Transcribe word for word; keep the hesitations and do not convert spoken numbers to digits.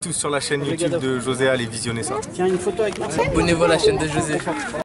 tous sur la chaîne YouTube de José, allez visionner ça. Tiens, une photo avec moi. Abonnez-vous à la chaîne de José.